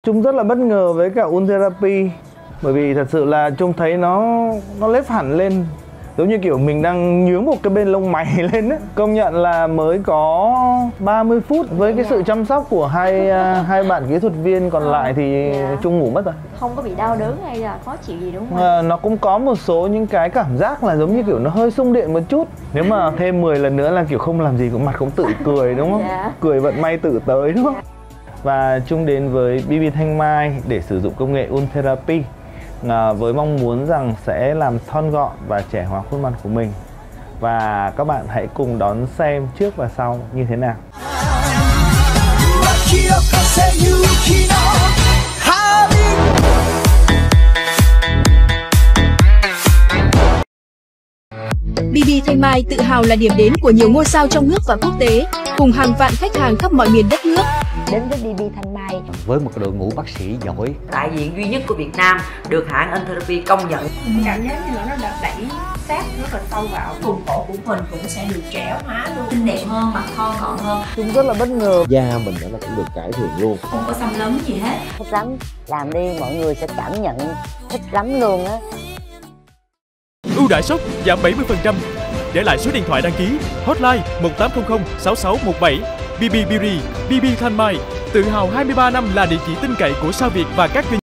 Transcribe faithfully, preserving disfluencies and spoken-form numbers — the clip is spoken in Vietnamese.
Trung rất là bất ngờ với cả Ul Therapy, bởi vì thật sự là Trung thấy nó nó lép hẳn lên, giống như kiểu mình đang nhướng một cái bên lông mày lên ấy. Công nhận là mới có ba mươi phút với cái sự chăm sóc của hai hai bạn kỹ thuật viên còn lại thì dạ. Trung ngủ mất rồi. Không có bị đau đớn hay là khó chịu gì đúng không? À, nó cũng có một số những cái cảm giác là giống như kiểu nó hơi xung điện một chút. Nếu mà thêm mười lần nữa là kiểu không làm gì cũng mặt cũng tự cười đúng không? Dạ. Cười vận may tự tới đúng không? Dạ. Và Trung đến với bê bê Thanh Mai để sử dụng công nghệ Ul Therapy à, với mong muốn rằng sẽ làm thon gọn và trẻ hóa khuôn mặt của mình. Và các bạn hãy cùng đón xem trước và sau như thế nào. bê bê Thanh Mai tự hào là điểm đến của nhiều ngôi sao trong nước và quốc tế, cùng hàng vạn khách hàng khắp mọi miền đất nước. Đến với bê bê Thanh Mai với một đội ngũ bác sĩ giỏi, đại diện duy nhất của Việt Nam được hãng Ul Therapy công nhận. Cảm giác như là nó đã đẩy sát rất là sâu vào vùng cổ của mình, cũng sẽ được trẻ hóa luôn, xinh đẹp hơn, mặt thon gọn hơn. Trung rất là bất ngờ. da mình nó cũng được cải thiện luôn, không có xăm lấm gì hết. thích lắm, làm đi mọi người sẽ cảm nhận thích lắm luôn á. Ưu đãi sốc giảm bảy mươi phần trăm. Để lại số điện thoại đăng ký hotline một tám không không sáu sáu một bảy. bê bê Beauty, bê bê Thanh Mai, tự hào hai mươi ba năm là địa chỉ tin cậy của sao Việt và các doanh